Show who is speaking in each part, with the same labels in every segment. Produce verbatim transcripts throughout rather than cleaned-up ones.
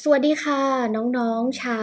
Speaker 1: สวัสดีค่ะน้องๆชาว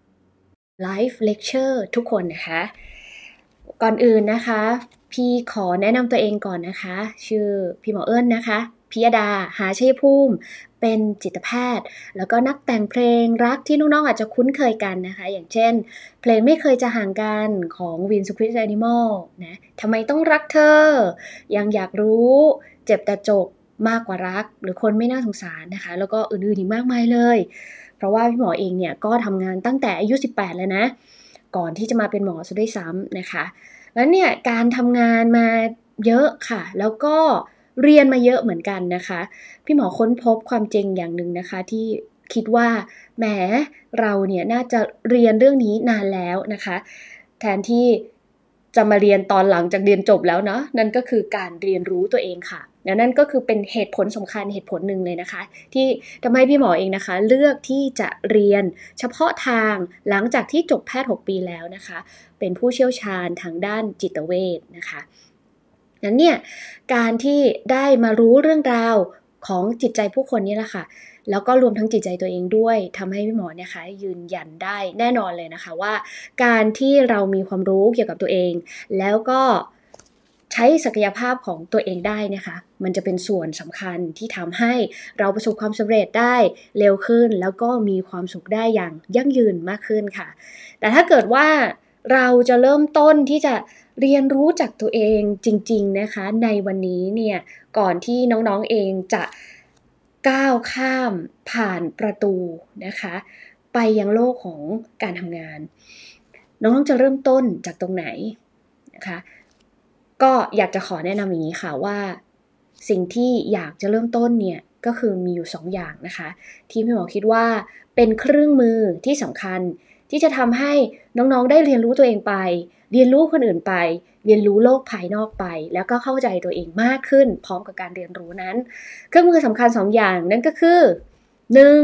Speaker 1: Live Lecture ทุกคนนะคะก่อนอื่นนะคะพี่ขอแนะนำตัวเองก่อนนะคะชื่อพี่หมอเอิญนะคะพิยดาหาชัยภูมิเป็นจิตแพทย์แล้วก็นักแต่งเพลงรักที่น้องๆอาจจะคุ้นเคยกันนะคะอย่างเช่นเพลงไม่เคยจะห่างกันของวินสุคริสแอนิมอลนะทำไมต้องรักเธอยังอยากรู้เจ็บแต่จบมากกว่ารักหรือคนไม่น่าสงสารนะคะแล้วก็อื่นๆอีกมากมายเลยเพราะว่าพี่หมอเองเนี่ยก็ทำงานตั้งแต่อายุสิบแปดแล้วนะก่อนที่จะมาเป็นหมอซะด้วยซ้ำนะคะแล้วเนี่ยการทำงานมาเยอะค่ะแล้วก็เรียนมาเยอะเหมือนกันนะคะพี่หมอค้นพบความจริงอย่างหนึ่งนะคะที่คิดว่าแหมเราเนี่ยน่าจะเรียนเรื่องนี้นานแล้วนะคะแทนที่จะมาเรียนตอนหลังจากเรียนจบแล้วเนาะนั่นก็คือการเรียนรู้ตัวเองค่ะและนั่นก็คือเป็นเหตุผลสำคัญเหตุผลหนึ่งเลยนะคะที่ทำให้พี่หมอเองนะคะเลือกที่จะเรียนเฉพาะทางหลังจากที่จบแพทย์หกปีแล้วนะคะเป็นผู้เชี่ยวชาญทางด้านจิตเวชนะคะนั้นเนี่ยการที่ได้มารู้เรื่องราวของจิตใจผู้คนนี่แหละค่ะแล้วก็รวมทั้งจิตใจตัวเองด้วยทำให้พี่หมอเนี่ยค่ะยืนยันได้แน่นอนเลยนะคะว่าการที่เรามีความรู้เกี่ยวกับตัวเองแล้วก็ใช้ศักยภาพของตัวเองได้นะคะมันจะเป็นส่วนสำคัญที่ทำให้เราประสบความสำเร็จได้เร็วขึ้นแล้วก็มีความสุขได้อย่างยั่งยืนมากขึ้นค่ะแต่ถ้าเกิดว่าเราจะเริ่มต้นที่จะเรียนรู้จากตัวเองจริงๆนะคะในวันนี้เนี่ยก่อนที่น้องๆเองจะก้าวข้ามผ่านประตูนะคะไปยังโลกของการทำงานน้องๆจะเริ่มต้นจากตรงไหนนะคะก็อยากจะขอแนะนำอย่างนี้ค่ะว่าสิ่งที่อยากจะเริ่มต้นเนี่ยก็คือมีอยู่สองอย่างนะคะที่พี่หมอคิดว่าเป็นเครื่องมือที่สำคัญที่จะทำให้น้องๆได้เรียนรู้ตัวเองไปเรียนรู้คนอื่นไปเรียนรู้โลกภายนอกไปแล้วก็เข้าใจตัวเองมากขึ้นพร้อมกับการเรียนรู้นั้นเครื่องมือสำคัญสองอย่างนั่นก็คือ หนึ่ง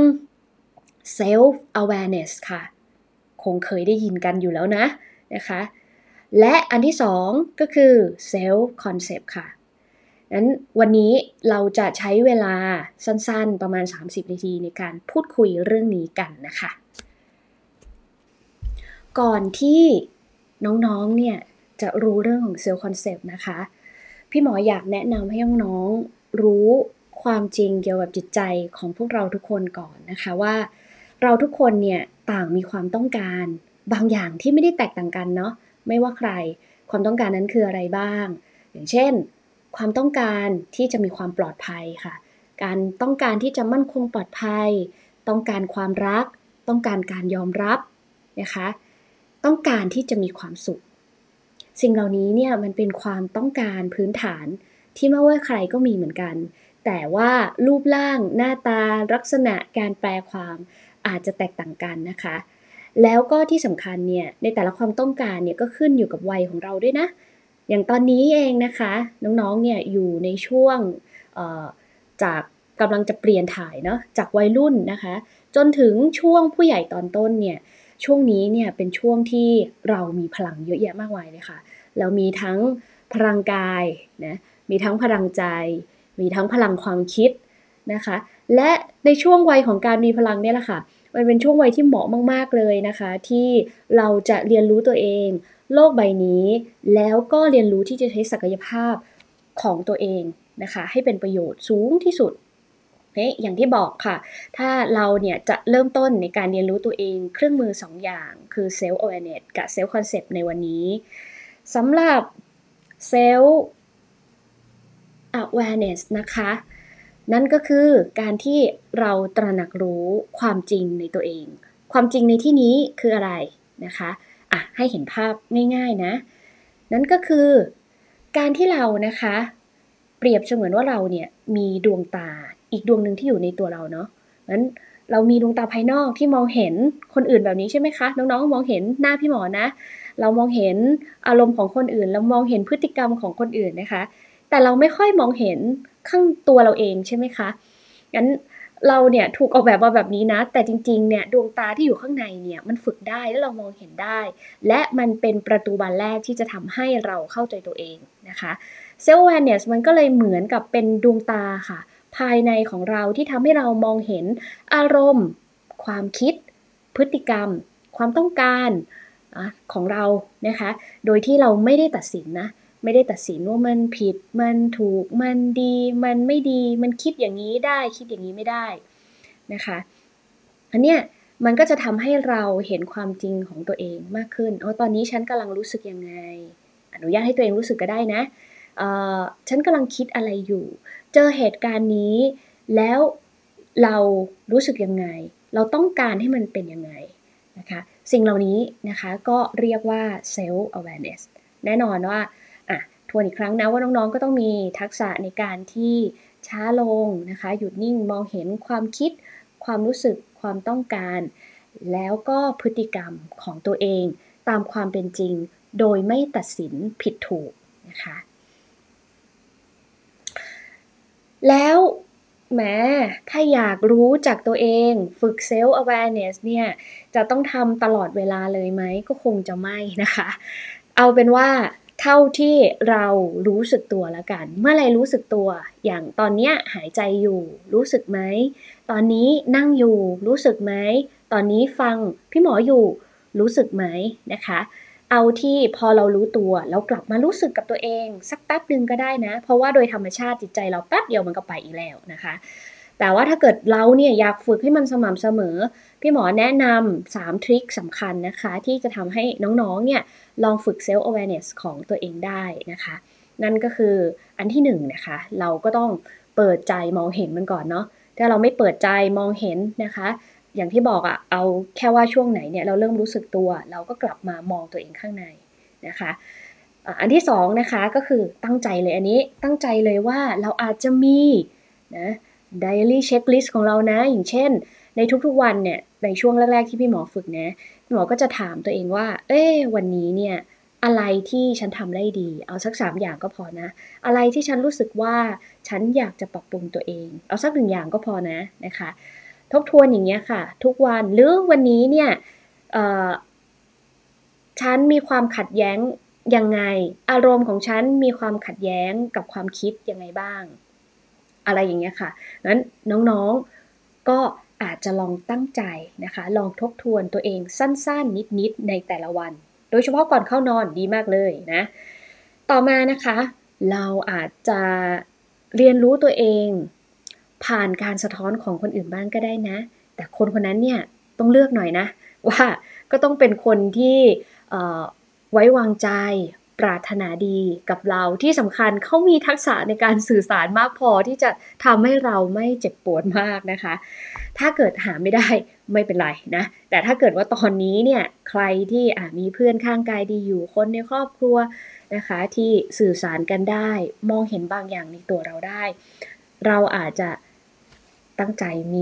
Speaker 1: self awareness ค่ะคงเคยได้ยินกันอยู่แล้วนะนะคะและอันที่สองก็คือ self concept ค่ะนั้นวันนี้เราจะใช้เวลาสั้นๆประมาณสามสิบนาทีในการพูดคุยเรื่องนี้กันนะคะก่อนที่น้องๆเนี่ยจะรู้เรื่องของ self concept นะคะพี่หมออยากแนะนำให้น้องๆรู้ความจริงเกี่ยวกับจิตใจของพวกเราทุกคนก่อนนะคะว่าเราทุกคนเนี่ยต่างมีความต้องการบางอย่างที่ไม่ได้แตกต่างกันเนาะไม่ว่าใครความต้องการนั้นคืออะไรบ้างอย่างเช่นความต้องการที่จะมีความปลอดภัยค่ะการต้องการที่จะมั่นคงปลอดภัยต้องการความรักต้องการการยอมรับนะคะต้องการที่จะมีความสุขสิ่งเหล่านี้เนี่ยมันเป็นความต้องการพื้นฐานที่ไม่ว่าใครก็มีเหมือนกันแต่ว่ารูปร่างหน้าตาลักษณะการแปลความอาจจะแตกต่างกันนะคะแล้วก็ที่สำคัญเนี่ยในแต่ละความต้องการเนี่ยก็ขึ้นอยู่กับวัยของเราด้วยนะอย่างตอนนี้เองนะคะน้องๆเนี่ยอยู่ในช่วงจากกำลังจะเปลี่ยนถ่ายเนาะจากวัยรุ่นนะคะจนถึงช่วงผู้ใหญ่ตอนต้นเนี่ยช่วงนี้เนี่ยเป็นช่วงที่เรามีพลังเยอะแยะมากมายเลยค่ะเรามีทั้งพลังกายนะมีทั้งพลังใจมีทั้งพลังความคิดนะคะและในช่วงวัยของการมีพลังเนี่ยแหละค่ะมันเป็นช่วงวัยที่เหมาะมากๆเลยนะคะที่เราจะเรียนรู้ตัวเองโลกใบนี้แล้วก็เรียนรู้ที่จะใช้ศักยภาพของตัวเองนะคะให้เป็นประโยชน์สูงที่สุดอย่างที่บอกค่ะถ้าเราเนี่ยจะเริ่มต้นในการเรียนรู้ตัวเองเครื่องมือสองอย่างคือ self awareness กับ self concept ในวันนี้สำหรับ self awareness นะคะนั่นก็คือการที่เราตระหนักรู้ความจริงในตัวเองความจริงในที่นี้คืออะไรนะคะอ่ะให้เห็นภาพง่ายๆนะนั่นก็คือการที่เรานะคะเปรียบเสมือนว่าเราเนี่ยมีดวงตาอีกดวงหนึ่งที่อยู่ในตัวเราเนาะงั้นเรามีดวงตาภายนอกที่มองเห็นคนอื่นแบบนี้ใช่ไหมคะน้องๆมองเห็นหน้าพี่หมอนะเรามองเห็นอารมณ์ของคนอื่นเรามองเห็นพฤติกรรมของคนอื่นนะคะแต่เราไม่ค่อยมองเห็นข้างตัวเราเองใช่ไหมคะงั้นเราเนี่ยถูกออกแบบมาแบบนี้นะแต่จริงๆเนี่ยดวงตาที่อยู่ข้างในเนี่ยมันฝึกได้แล้วเรามองเห็นได้และมันเป็นประตูบานแรกที่จะทำให้เราเข้าใจตัวเองนะคะ self awareness มันก็เลยเหมือนกับเป็นดวงตาค่ะภายในของเราที่ทำให้เรามองเห็นอารมณ์ความคิดพฤติกรรมความต้องการของเรานะคะโดยที่เราไม่ได้ตัดสินนะไม่ได้ตัดสินว่ามันผิดมันถูกมันดีมันไม่ดีมันคิดอย่างนี้ได้คิดอย่างนี้ไม่ได้นะคะอันเนี้ยมันก็จะทำให้เราเห็นความจริงของตัวเองมากขึ้นอ๋อตอนนี้ฉันกำลังรู้สึกยังไงอนุญาตให้ตัวเองรู้สึกก็ได้นะเอ่อฉันกำลังคิดอะไรอยู่เจอเหตุการณ์นี้แล้วเรารู้สึกยังไงเราต้องการให้มันเป็นยังไงนะคะสิ่งเหล่านี้นะคะก็เรียกว่า self awareness แน่นอนว่าอ่ะทวนอีกครั้งนะว่าน้องๆก็ต้องมีทักษะในการที่ช้าลงนะคะหยุดนิ่งมองเห็นความคิดความรู้สึกความต้องการแล้วก็พฤติกรรมของตัวเองตามความเป็นจริงโดยไม่ตัดสินผิดถูกนะคะแล้วแม้ถ้าอยากรู้จากตัวเองฝึก self awareness เนี่ยจะต้องทำตลอดเวลาเลยไหมก็คงจะไม่นะคะเอาเป็นว่าเท่าที่เรารู้สึกตัวแล้วกันเมื่อไรรู้สึกตัวอย่างตอนเนี้ยหายใจอยู่รู้สึกไหมตอนนี้นั่งอยู่รู้สึกไหมตอนนี้ฟังพี่หมออยู่รู้สึกไหมนะคะเอาที่พอเรารู้ตัวแล้วกลับมารู้สึกกับตัวเองสักแป๊บนึงก็ได้นะเพราะว่าโดยธรรมชาติจิตใจเราแป๊บเดียวมันก็ไปอีกแล้วนะคะแต่ว่าถ้าเกิดเราเนี่ยอยากฝึกให้มันสม่ำเสมอพี่หมอแนะนำสามทริคสำคัญนะคะที่จะทำให้น้องๆเนี่ยลองฝึก self awareness ของตัวเองได้นะคะนั่นก็คืออันที่หนึ่งนะคะเราก็ต้องเปิดใจมองเห็นมันก่อนเนาะถ้าเราไม่เปิดใจมองเห็นนะคะอย่างที่บอกอะเอาแค่ว่าช่วงไหนเนี่ยเราเริ่มรู้สึกตัวเราก็กลับมามองตัวเองข้างในนะคะอันที่สองนะคะก็คือตั้งใจเลยอันนี้ตั้งใจเลยว่าเราอาจจะมีนะ diary checklist ของเรานะอย่างเช่นในทุกๆวันเนี่ยในช่วงแรกๆที่พี่หมอฝึกนะพี่หมอก็จะถามตัวเองว่าเอ๊ะวันนี้เนี่ยอะไรที่ฉันทำได้ดีเอาสักสามอย่างก็พอนะอะไรที่ฉันรู้สึกว่าฉันอยากจะปรับปรุงตัวเองเอาสักหนึ่งอย่างก็พอนะนะคะทบทวนอย่างเงี้ยค่ะทุกวันหรือวันนี้เนี่ยฉันมีความขัดแย้งยังไงอารมณ์ของฉันมีความขัดแย้งกับความคิดยังไงบ้างอะไรอย่างเงี้ยค่ะงั้นน้องๆก็อาจจะลองตั้งใจนะคะลองทบทวนตัวเองสั้นๆนิดๆในแต่ละวันโดยเฉพาะก่อนเข้านอนดีมากเลยนะต่อมานะคะเราอาจจะเรียนรู้ตัวเองผ่านการสะท้อนของคนอื่นบ้างก็ได้นะแต่คนคนนั้นเนี่ยต้องเลือกหน่อยนะว่าก็ต้องเป็นคนที่ไว้วางใจปรารถนาดีกับเราที่สำคัญเขามีทักษะในการสื่อสารมากพอที่จะทำให้เราไม่เจ็บปวดมากนะคะถ้าเกิดหาไม่ได้ไม่เป็นไรนะแต่ถ้าเกิดว่าตอนนี้เนี่ยใครที่มีเพื่อนข้างกายดีอยู่คนในครอบครัวนะคะที่สื่อสารกันได้มองเห็นบางอย่างในตัวเราได้เราอาจจะตั้งใจมี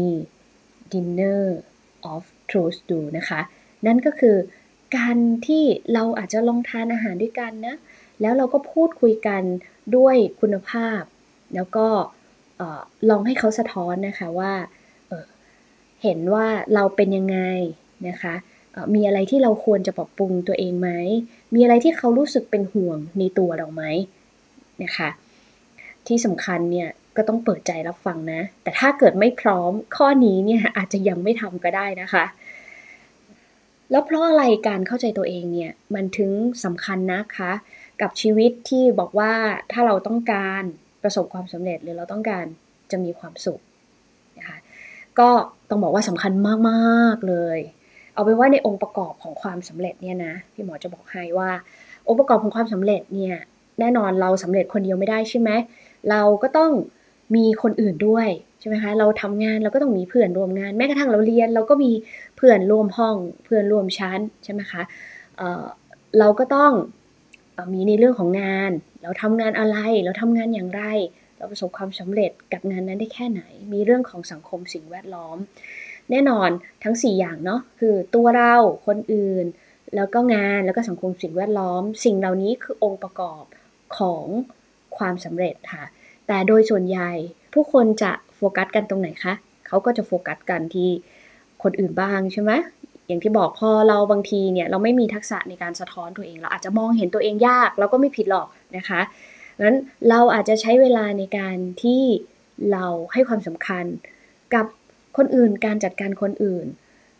Speaker 1: Dinner of Truth ดูนะคะนั่นก็คือการที่เราอาจจะลองทานอาหารด้วยกันนะแล้วเราก็พูดคุยกันด้วยคุณภาพแล้วก็ลองให้เขาสะท้อนนะคะว่า เ, เห็นว่าเราเป็นยังไงนะคะมีอะไรที่เราควรจะปรับปรุงตัวเองไหมมีอะไรที่เขารู้สึกเป็นห่วงในตัวเราไหมนะคะที่สำคัญเนี่ยก็ต้องเปิดใจรับฟังนะแต่ถ้าเกิดไม่พร้อมข้อนี้เนี่ยอาจจะยังไม่ทำก็ได้นะคะแล้วเพราะอะไรการเข้าใจตัวเองเนี่ยมันถึงสำคัญนะคะกับชีวิตที่บอกว่าถ้าเราต้องการประสบความสำเร็จหรือเราต้องการจะมีความสุขนะคะก็ต้องบอกว่าสำคัญมากๆเลยเอาเป็นว่าในองค์ประกอบของความสำเร็จเนี่ยนะพี่หมอจะบอกให้ว่าองค์ประกอบของความสำเร็จเนี่ยแน่นอนเราสำเร็จคนเดียวไม่ได้ใช่ไหมเราก็ต้องมีคนอื่นด้วยใช่ไหมคะเราทำงานเราก็ต้องมีเพื่อนร่วมงานแม้กระทั่งเราเรียนเราก็มีเพื่อนร่วมห้องเพื่อนร่วมชั้นใช่ไหมคะเอ่อเราก็ต้องมีในเรื่องของงานเราทำงานอะไรเราทำงานอย่างไรเราประสบความสำเร็จกับงานนั้นได้แค่ไหนมีเรื่องของสังคมสิ่งแวดล้อมแน่นอนทั้งสี่อย่างเนาะคือตัวเราคนอื่นแล้วก็งานแล้วก็สังคมสิ่งแวดล้อมสิ่งเหล่านี้คือองค์ประกอบของความสำเร็จค่ะแต่โดยส่วนใหญ่ผู้คนจะโฟกัสกันตรงไหนคะเขาก็จะโฟกัสกันที่คนอื่นบ้างใช่ไหมอย่างที่บอกพอเราบางทีเนี่ยเราไม่มีทักษะในการสะท้อนตัวเองเราอาจจะมองเห็นตัวเองยากเราก็ไม่ผิดหรอกนะคะงั้นเราอาจจะใช้เวลาในการที่เราให้ความสำคัญกับคนอื่นการจัดการคนอื่น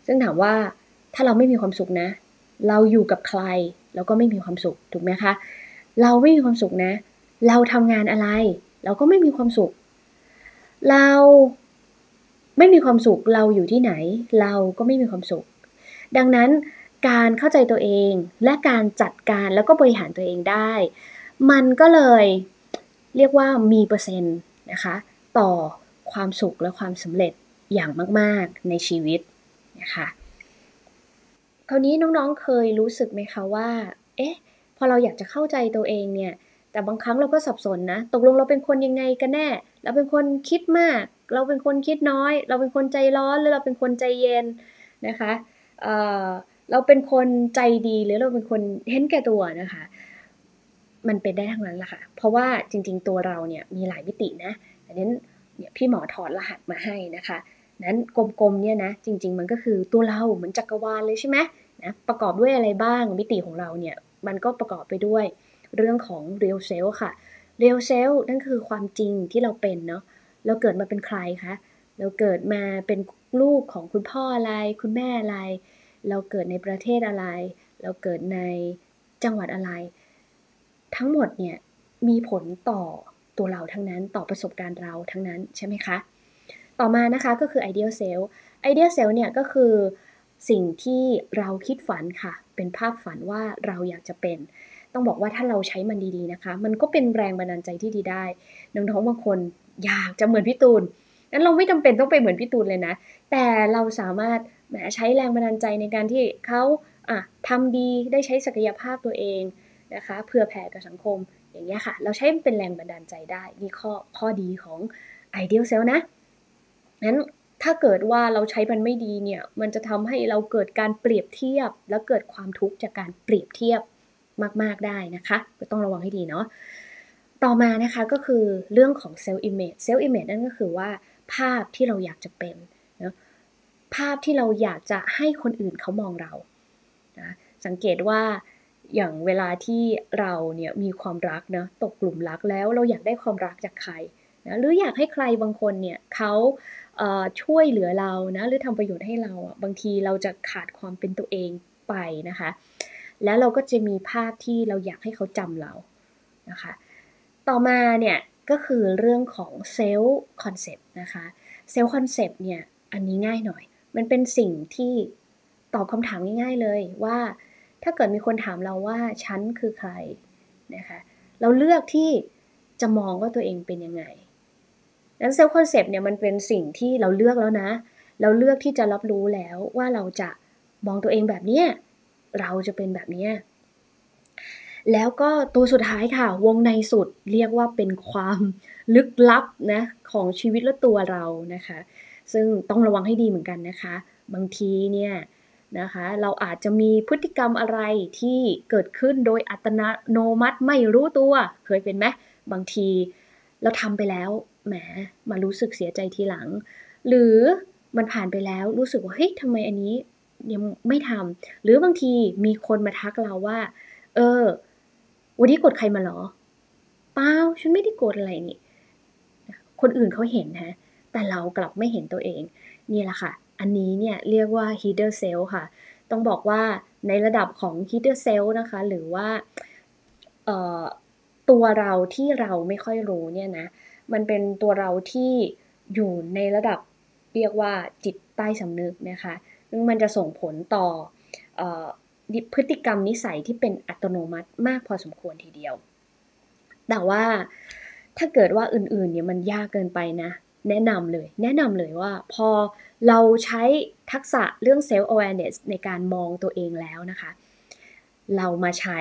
Speaker 1: ซึ่งถามว่าถ้าเราไม่มีความสุขนะเราอยู่กับใครเราก็ไม่มีความสุขถูกไหมคะเราไม่มีความสุขนะเราทำงานอะไรเราก็ไม่มีความสุขเราไม่มีความสุขเราอยู่ที่ไหนเราก็ไม่มีความสุขดังนั้นการเข้าใจตัวเองและการจัดการแล้วก็บริหารตัวเองได้มันก็เลยเรียกว่ามีเปอร์เซ็นต์นะคะต่อความสุขและความสำเร็จอย่างมากๆในชีวิตนะคะคราวนี้น้องๆเคยรู้สึกไหมคะว่าเอ๊ะพอเราอยากจะเข้าใจตัวเองเนี่ยแต่บางครั้งเราก็สับสนนะตกลงเราเป็นคนยังไงกันแน่เราเป็นคนคิดมากเราเป็นคนคิดน้อยเราเป็นคนใจร้อนหรือเราเป็นคนใจเย็นนะคะเอ่อเราเป็นคนใจดีหรือเราเป็นคนเห็นแก่ตัวนะคะมันเป็นได้ทั้งนั้นแหละค่ะเพราะว่าจริงๆตัวเราเนี่ยมีหลายมิตินะอันนั้นเนี่ยพี่หมอถอดรหัสมาให้นะคะนั้นกลมๆเนี่ยนะจริงๆมันก็คือตัวเราเหมือนจักรวาลเลยใช่ไหมนะประกอบด้วยอะไรบ้างมิติของเราเนี่ยมันก็ประกอบไปด้วยเรื่องของ real self ค่ะ real self นั่นคือความจริงที่เราเป็นเนาะเราเกิดมาเป็นใครคะเราเกิดมาเป็นลูกของคุณพ่ออะไรคุณแม่อะไรเราเกิดในประเทศอะไรเราเกิดในจังหวัดอะไรทั้งหมดเนี่ยมีผลต่อตัวเราทั้งนั้นต่อประสบการณ์เราทั้งนั้นใช่ไหมคะต่อมานะคะก็คือ ideal self ideal self เนี่ยก็คือสิ่งที่เราคิดฝันค่ะเป็นภาพฝันว่าเราอยากจะเป็นต้องบอกว่าถ้าเราใช้มันดีๆนะคะมันก็เป็นแรงบันดาลใจที่ดีได้น้องๆบางคนอยากจะเหมือนพี่ตูนงั้นเราไม่จำเป็นต้องไปเหมือนพี่ตูนเลยนะแต่เราสามารถแหมใช้แรงบันดาลใจในการที่เขาอะทำดีได้ใช้ศักยภาพตัวเองนะคะเผื่อแผ่กับสังคมอย่างเงี้ยค่ะเราใช้มันเป็นแรงบันดาลใจได้นี่ข้อข้อดีของ ideal self นะงั้นถ้าเกิดว่าเราใช้มันไม่ดีเนี่ยมันจะทำให้เราเกิดการเปรียบเทียบและเกิดความทุกข์จากการเปรียบเทียบมากๆได้นะคะก็ต้องระวังให้ดีเนาะต่อมานะคะก็คือเรื่องของ self image self image นั่นก็คือว่าภาพที่เราอยากจะเป็นนะภาพที่เราอยากจะให้คนอื่นเขามองเรานะสังเกตว่าอย่างเวลาที่เราเนี่ยมีความรักนะตกกลุ่มรักแล้วเราอยากได้ความรักจากใครนะหรืออยากให้ใครบางคนเนี่ยเขาเอ่อช่วยเหลือเรานะหรือทำประโยชน์ให้เราอะบางทีเราจะขาดความเป็นตัวเองไปนะคะแล้วเราก็จะมีภาพที่เราอยากให้เขาจำเรานะคะต่อมาเนี่ยก็คือเรื่องของ self concept นะคะ self concept เนี่ยอันนี้ง่ายหน่อยมันเป็นสิ่งที่ตอบคำถามง่ายๆเลยว่าถ้าเกิดมีคนถามเราว่าฉันคือใครนะคะเราเลือกที่จะมองว่าตัวเองเป็นยังไงนั้น self concept เนี่ยมันเป็นสิ่งที่เราเลือกแล้วนะเราเลือกที่จะรับรู้แล้วว่าเราจะมองตัวเองแบบเนี้ยเราจะเป็นแบบเนี้ยแล้วก็ตัวสุดท้ายค่ะวงในสุดเรียกว่าเป็นความลึกลับนะของชีวิตและตัวเรานะคะซึ่งต้องระวังให้ดีเหมือนกันนะคะบางทีเนี่ยนะคะเราอาจจะมีพฤติกรรมอะไรที่เกิดขึ้นโดยอัตโนมัติไม่รู้ตัวเคยเป็นไหมบางทีเราทำไปแล้วแหมมารู้สึกเสียใจทีหลังหรือมันผ่านไปแล้วรู้สึกว่าเฮ้ยทำไมอันนี้ยังไม่ทำหรือบางทีมีคนมาทักเราว่าเออวันนี้โกรธใครมาเหรอเปล่าฉันไม่ได้โกรธอะไรนี่คนอื่นเขาเห็นนะแต่เรากลับไม่เห็นตัวเองนี่แหละค่ะอันนี้เนี่ยเรียกว่า hidden self ค่ะต้องบอกว่าในระดับของ hidden self นะคะหรือว่าเอ่อตัวเราที่เราไม่ค่อยรู้เนี่ยนะมันเป็นตัวเราที่อยู่ในระดับเรียกว่าจิตใต้สำนึกนะคะซึ่งมันจะส่งผลต่อเอ่อ พฤติกรรมนิสัยที่เป็นอัตโนมัติมากพอสมควรทีเดียวแต่ว่าถ้าเกิดว่าอื่นๆเนี่ยมันยากเกินไปนะแนะนำเลยแนะนำเลยว่าพอเราใช้ทักษะเรื่อง self awareness ในการมองตัวเองแล้วนะคะเรามาใช้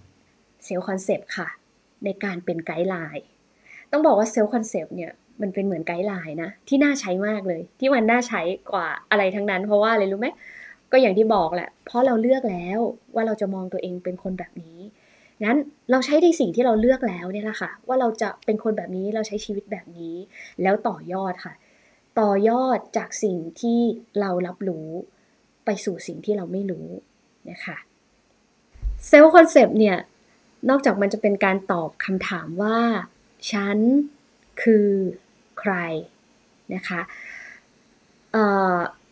Speaker 1: self concept ค่ะในการเป็นไกด์ไลน์ต้องบอกว่า self concept เนี่ยมันเป็นเหมือนไกด์ไลน์นะที่น่าใช้มากเลยที่มันน่าใช้กว่าอะไรทั้งนั้นเพราะว่าอะไรรู้ไหมก็อย่างที่บอกแหละเพราะเราเลือกแล้วว่าเราจะมองตัวเองเป็นคนแบบนี้งั้นเราใช้ในสิ่งที่เราเลือกแล้วเนี่ยแหละค่ะว่าเราจะเป็นคนแบบนี้เราใช้ชีวิตแบบนี้แล้วต่อยอดค่ะต่อยอดจากสิ่งที่เรารับรู้ไปสู่สิ่งที่เราไม่รู้นะคะเซลฟ์คอนเซปต์เนี่ยนอกจากมันจะเป็นการตอบคำถามว่าฉันคือใครนะคะเอ่อ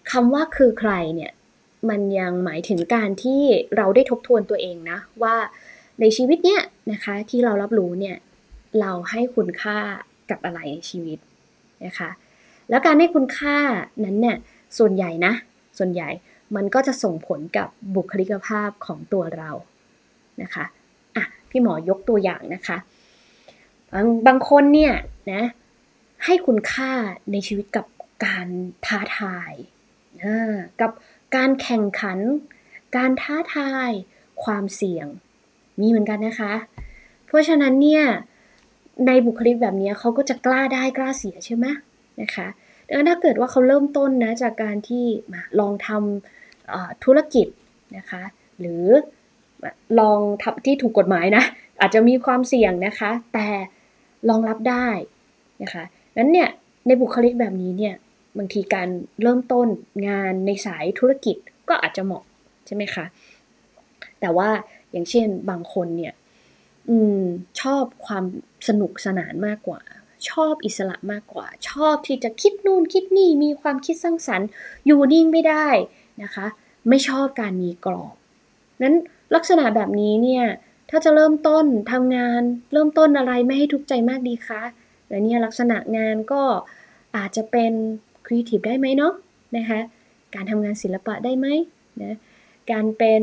Speaker 1: คำว่าคือใครเนี่ยมันยังหมายถึงการที่เราได้ทบทวนตัวเองนะว่าในชีวิตเนี้ยนะคะที่เรารับรู้เนี่ยเราให้คุณค่ากับอะไรในชีวิตนะคะแล้วการให้คุณค่านั้นเนี่ยส่วนใหญ่นะส่วนใหญ่มันก็จะส่งผลกับบุคลิกภาพของตัวเรานะคะอ่ะพี่หมอยกตัวอย่างนะคะบางบางคนเนี่ยนะให้คุณค่าในชีวิตกับการท้าทายกับการแข่งขันการท้าทายความเสี่ยงมีเหมือนกันนะคะเพราะฉะนั้นเนี่ยในบุคลิกแบบนี้เขาก็จะกล้าได้กล้าเสียใช่ไหมนะคะดังนั้นถ้าเกิดว่าเขาเริ่มต้นนะจากการที่มาลองทำธุรกิจนะคะหรือลองทำที่ถูกกฎหมายนะอาจจะมีความเสี่ยงนะคะแต่รองรับได้นะคะนั้นเนี่ยในบุคลิกแบบนี้เนี่ยบางทีการเริ่มต้นงานในสายธุรกิจก็อาจจะเหมาะใช่ไหมคะแต่ว่าอย่างเช่นบางคนเนี่ยอืมชอบความสนุกสนานมากกว่าชอบอิสระมากกว่าชอบที่จะคิดนู่นคิดนี่มีความคิดสร้างสรรค์อยู่นิ่งไม่ได้นะคะไม่ชอบการมีกรอบนั้นลักษณะแบบนี้เนี่ยถ้าจะเริ่มต้นทำงานเริ่มต้นอะไรไม่ให้ทุกข์ใจมากดีคะและเนี่ยลักษณะงานก็อาจจะเป็นครีเอทีฟได้ไหมเนาะนะคะการทำงานศิลปะได้ไหมนะการเป็น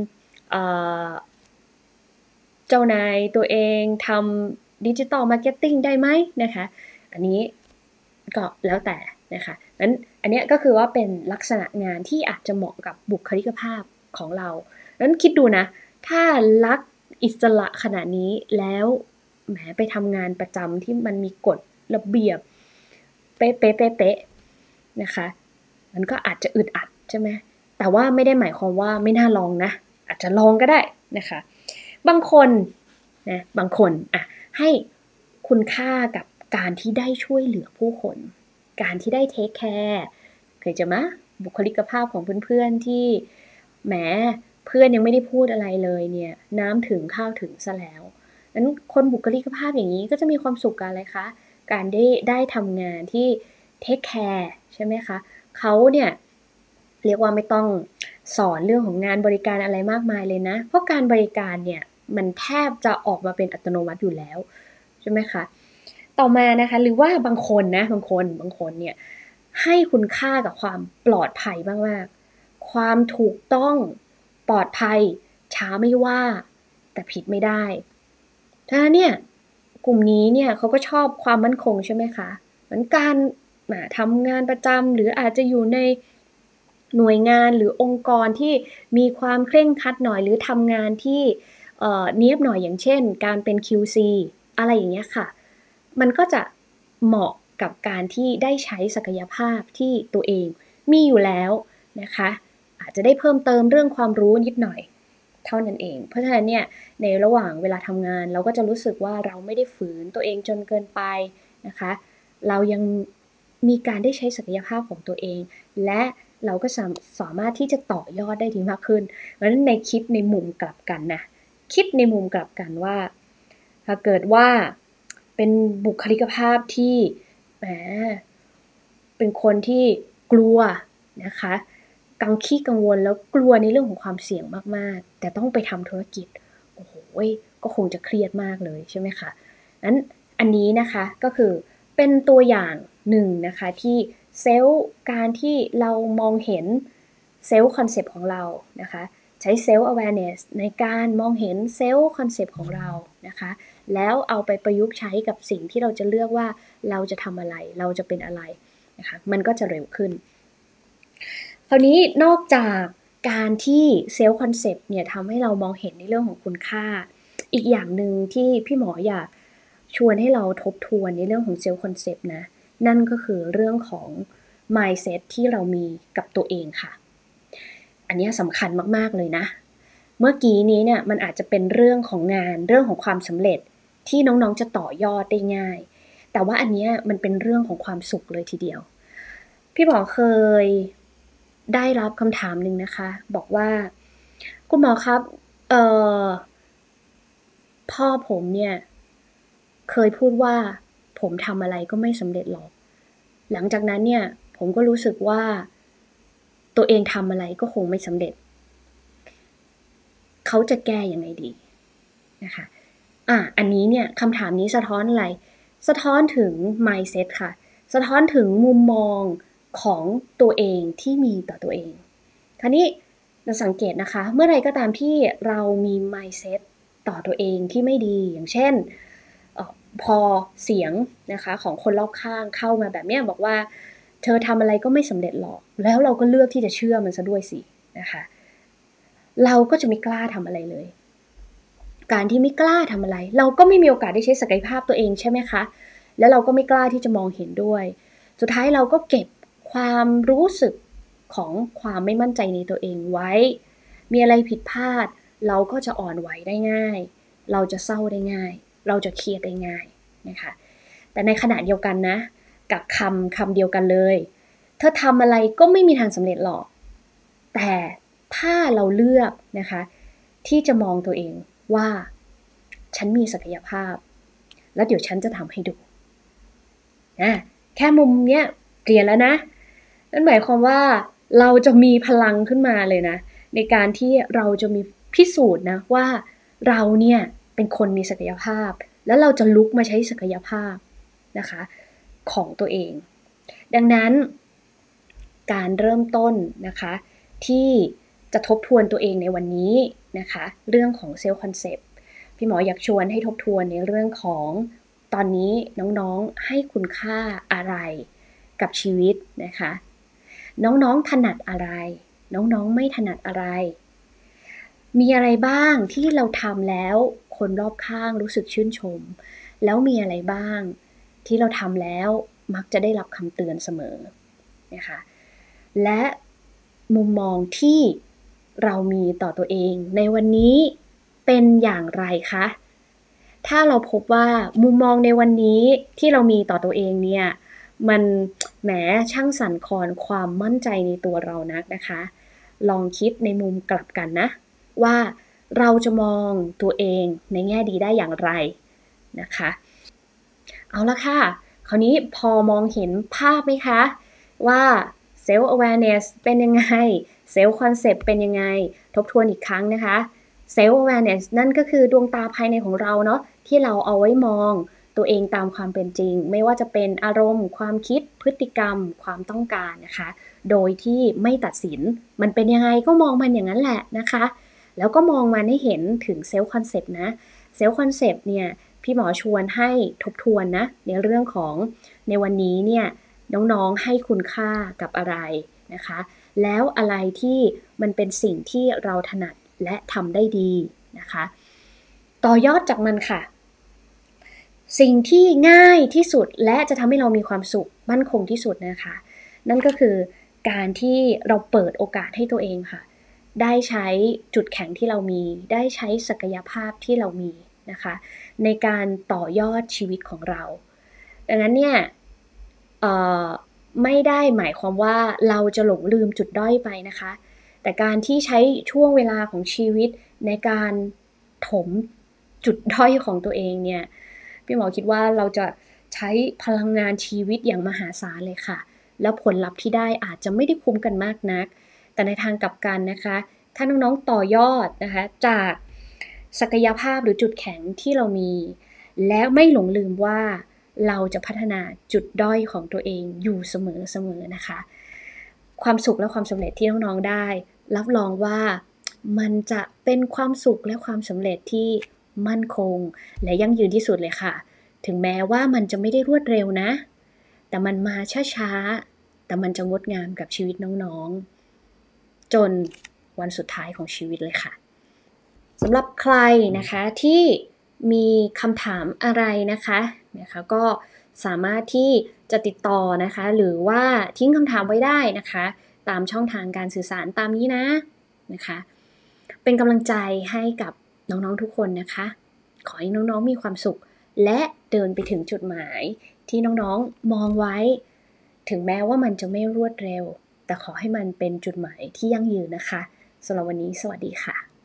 Speaker 1: เจ้านายตัวเองทำดิจิตอลมาร์เก็ตติ้งได้ไหมนะคะอันนี้ก็แล้วแต่นะคะนั้นอันนี้ก็คือว่าเป็นลักษณะงานที่อาจจะเหมาะกับบุคลิกภาพของเรานั้นคิดดูนะถ้ารักอิสระขนาดนี้แล้วแหมไปทำงานประจำที่มันมีกฎระเบียบเป๊ะเป๊ะเป๊ะเป๊ะนะคะมันก็อาจจะอึดอัดใช่ไหมแต่ว่าไม่ได้หมายความว่าไม่น่าลองนะอาจจะลองก็ได้นะคะบางคนนะบางคนอ่ะให้คุณค่ากับการที่ได้ช่วยเหลือผู้คนการที่ได้เทคแคร์เคยเจอไหมบุคลิกภาพของเพื่อนๆที่แหมเพื่อนยังไม่ได้พูดอะไรเลยเนี่ยน้ำถึงข้าวถึงซะแล้วนั้นคนบุคลิกภาพอย่างนี้ก็จะมีความสุขกันเลยคะการได้ได้ทำงานที่เทคแคร์ใช่ไหมคะเขาเนี่ยเรียกว่าไม่ต้องสอนเรื่องของงานบริการอะไรมากมายเลยนะเพราะการบริการเนี่ยมันแทบจะออกมาเป็นอัตโนมัติอยู่แล้วใช่ไหมคะต่อมานะคะหรือว่าบางคนนะบางคนบางคนเนี่ยให้คุณค่ากับความปลอดภัยมากๆความถูกต้องปลอดภัยช้าไม่ว่าแต่ผิดไม่ได้ฉะนั้นเนี่ยกลุ่มนี้เนี่ยเขาก็ชอบความมั่นคงใช่ไหมคะเหมือนการทำงานประจำหรืออาจจะอยู่ในหน่วยงานหรือองค์กรที่มีความเคร่งครัดหน่อยหรือทำงานที่เอ่อเนียบหน่อยอย่างเช่นการเป็น คิว ซี อะไรอย่างเงี้ยค่ะมันก็จะเหมาะกับการที่ได้ใช้ศักยภาพที่ตัวเองมีอยู่แล้วนะคะอาจจะได้เพิ่มเติมเรื่องความรู้นิดหน่อยเท่านั้นเองเพราะฉะนั้นเนี่ยในระหว่างเวลาทำงานเราก็จะรู้สึกว่าเราไม่ได้ฝืนตัวเองจนเกินไปนะคะเรายังมีการได้ใช้ศักยภาพของตัวเองและเราก็สาสามารถที่จะต่อยอดได้ดีมากขึ้นเพราะฉะนั้นในคิดในมุมกลับกันนะคิดในมุมกลับกันว่าถ้าเกิดว่าเป็นบุคลิกภาพที่แหมเป็นคนที่กลัวนะคะกังขี้กังวลแล้วกลัวในเรื่องของความเสี่ยงมากๆแต่ต้องไปทำธุรกิจโอ้โหก็คงจะเครียดมากเลยใช่ไหมคะนั้นอันนี้นะคะก็คือเป็นตัวอย่างหนึ่งนะคะที่เซลล์การที่เรามองเห็นเซลล์คอนเซปต์ของเรานะคะใช้เซลล์ awareness ในการมองเห็นเซลล์คอนเซปต์ของเรานะคะแล้วเอาไปประยุกต์ใช้กับสิ่งที่เราจะเลือกว่าเราจะทำอะไรเราจะเป็นอะไรนะคะมันก็จะเร็วขึ้นคราวนี้นอกจากการที่เซลล์คอนเซปต์เนี่ยทำให้เรามองเห็นในเรื่องของคุณค่าอีกอย่างหนึ่งที่พี่หมออยากชวนให้เราทบทวนในเรื่องของเซลล์คอนเซปต์นะนั่นก็คือเรื่องของ mindset ที่เรามีกับตัวเองค่ะอันนี้สำคัญมากๆเลยนะเมื่อกี้นี้เนี่ยมันอาจจะเป็นเรื่องของงานเรื่องของความสำเร็จที่น้องๆจะต่อยอดได้ง่ายแต่ว่าอันนี้มันเป็นเรื่องของความสุขเลยทีเดียวพี่หมอเคยได้รับคำถามหนึ่งนะคะบอกว่าคุณหมอครับเอ่อพ่อผมเนี่ยเคยพูดว่าผมทำอะไรก็ไม่สำเร็จหรอกหลังจากนั้นเนี่ยผมก็รู้สึกว่าตัวเองทำอะไรก็คงไม่สำเร็จเขาจะแก้ยังไงดีนะคะอ่ะอันนี้เนี่ยคำถามนี้สะท้อนอะไรสะท้อนถึง mindset ค่ะสะท้อนถึงมุมมองของตัวเองที่มีต่อตัวเองคราวนี้เราสังเกตนะคะเมื่อไรก็ตามที่เรามี mindset ต่อตัวเองที่ไม่ดีอย่างเช่นเอ่อพอเสียงนะคะของคนรอบข้างเข้ามาแบบเนี้ยบอกว่าเธอทำอะไรก็ไม่สำเร็จหรอกแล้วเราก็เลือกที่จะเชื่อมันซะด้วยสินะคะเราก็จะไม่กล้าทำอะไรเลยการที่ไม่กล้าทำอะไรเราก็ไม่มีโอกาสได้ใช้ศักยภาพตัวเองใช่ไหมคะแล้วเราก็ไม่กล้าที่จะมองเห็นด้วยสุดท้ายเราก็เก็บความรู้สึกของความไม่มั่นใจในตัวเองไว้มีอะไรผิดพลาดเราก็จะอ่อนไหวได้ง่ายเราจะเศร้าได้ง่ายเราจะเครียดได้ง่ายนะคะแต่ในขณะเดียวกันนะกับคำคำเดียวกันเลยเธอทำอะไรก็ไม่มีทางสำเร็จหรอกแต่ถ้าเราเลือกนะคะที่จะมองตัวเองว่าฉันมีศักยภาพแล้วเดี๋ยวฉันจะทำให้ดูนะแค่มุมเนี้ยเปลี่ยนแล้วนะนั่นหมายความว่าเราจะมีพลังขึ้นมาเลยนะในการที่เราจะมีพิสูจน์นะว่าเราเนี่ยเป็นคนมีศักยภาพแล้วเราจะลุกมาใช้ศักยภาพนะคะของตัวเองดังนั้นการเริ่มต้นนะคะที่จะทบทวนตัวเองในวันนี้นะคะเรื่องของเซลล์คอนเซปต์พี่หมออยากชวนให้ทบทวนในเรื่องของตอนนี้น้องๆให้คุณค่าอะไรกับชีวิตนะคะน้องๆถนัดอะไรน้องๆไม่ถนัดอะไรมีอะไรบ้างที่เราทำแล้วคนรอบข้างรู้สึกชื่นชมแล้วมีอะไรบ้างที่เราทำแล้วมักจะได้รับคำเตือนเสมอนะคะและมุมมองที่เรามีต่อตัวเองในวันนี้เป็นอย่างไรคะถ้าเราพบว่ามุมมองในวันนี้ที่เรามีต่อตัวเองเนี่ยมันแหมช่างสั่นคลอนความมั่นใจในตัวเรานักนะคะลองคิดในมุมกลับกันนะว่าเราจะมองตัวเองในแง่ดีได้อย่างไรนะคะเอาละค่ะคราวนี้พอมองเห็นภาพไหมคะว่า self awareness เป็นยังไง self concept เป็นยังไงทบทวนอีกครั้งนะคะ self awareness นั่นก็คือดวงตาภายในของเราเนาะที่เราเอาไว้มองตัวเองตามความเป็นจริงไม่ว่าจะเป็นอารมณ์ความคิดพฤติกรรมความต้องการนะคะโดยที่ไม่ตัดสินมันเป็นยังไงก็มองมันอย่างนั้นแหละนะคะแล้วก็มองมันให้เห็นถึง self concept นะ self concept เนี่ยพี่หมอชวนให้ทบทวนนะในเรื่องของในวันนี้เนี่ยน้องๆให้คุณค่ากับอะไรนะคะแล้วอะไรที่มันเป็นสิ่งที่เราถนัดและทำได้ดีนะคะต่อยอดจากมันค่ะสิ่งที่ง่ายที่สุดและจะทำให้เรามีความสุขมั่นคงที่สุดนะคะนั่นก็คือการที่เราเปิดโอกาสให้ตัวเองค่ะได้ใช้จุดแข็งที่เรามีได้ใช้ศักยภาพที่เรามีนะคะในการต่อยอดชีวิตของเราดังนั้นเนี่ยไม่ได้หมายความว่าเราจะหลงลืมจุดด้อยไปนะคะแต่การที่ใช้ช่วงเวลาของชีวิตในการถมจุดด้อยของตัวเองเนี่ยพี่หมอคิดว่าเราจะใช้พลังงานชีวิตอย่างมหาศาลเลยค่ะแล้วผลลัพธ์ที่ได้อาจจะไม่ได้คุ้มกันมากนักแต่ในทางกลับกันนะคะถ้าน้องๆต่อยอดนะคะจากศักยภาพหรือจุดแข็งที่เรามีและไม่หลงลืมว่าเราจะพัฒนาจุดด้อยของตัวเองอยู่เสมอๆนะคะความสุขและความสำเร็จที่น้องๆได้รับรองว่ามันจะเป็นความสุขและความสำเร็จที่มั่นคงและยั่งยืนที่สุดเลยค่ะถึงแม้ว่ามันจะไม่ได้รวดเร็วนะแต่มันมาช้าๆแต่มันจะงดงามกับชีวิตน้องๆจนวันสุดท้ายของชีวิตเลยค่ะสำหรับใครนะคะที่มีคำถามอะไรนะคะนะคะก็สามารถที่จะติดต่อนะคะหรือว่าทิ้งคำถามไว้ได้นะคะตามช่องทางการสื่อสารตามนี้นะนะคะเป็นกำลังใจให้กับน้องๆทุกคนนะคะขอให้น้องๆมีความสุขและเดินไปถึงจุดหมายที่น้องๆมองไว้ถึงแม้ว่ามันจะไม่รวดเร็วแต่ขอให้มันเป็นจุดหมายที่ยั่งยืนนะคะสำหรับวันนี้สวัสดีค่ะ